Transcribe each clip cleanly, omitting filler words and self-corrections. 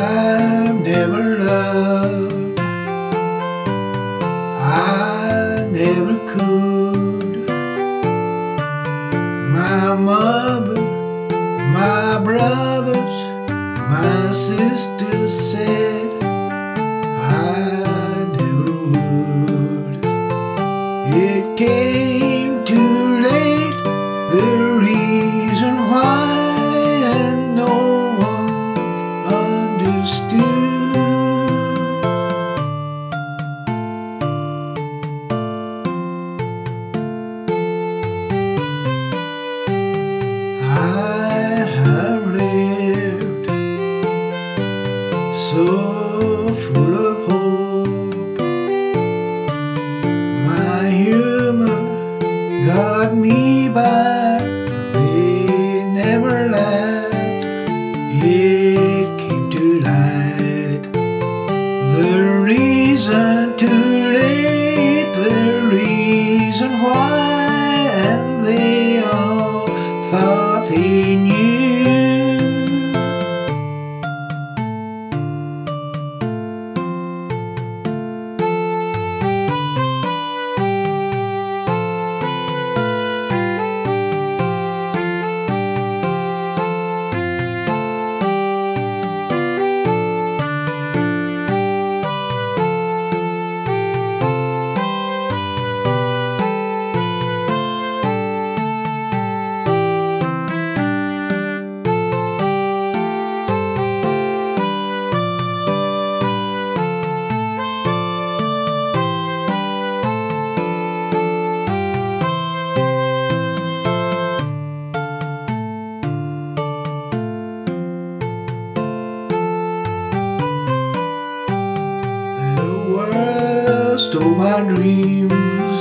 I've never loved, I never could. My mother, my brothers, my sisters said I never would. It came too late, the reason why, and no one understood. I have lived so full of hope. My humor got me by, they never laughed. It came to light, the reason too late, the reason why, and they all thought they knew. Stole my dreams,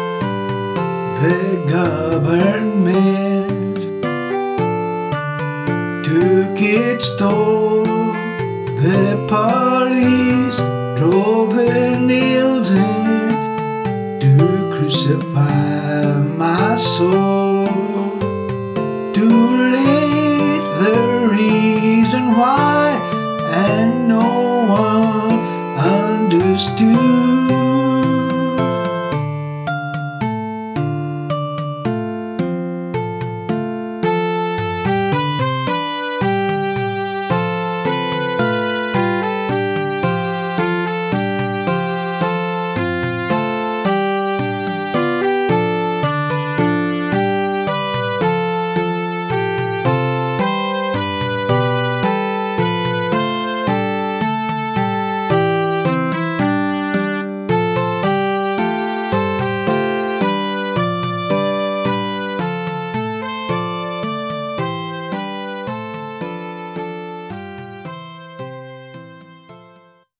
the government took its toll, the police drove the nails in to crucify my soul.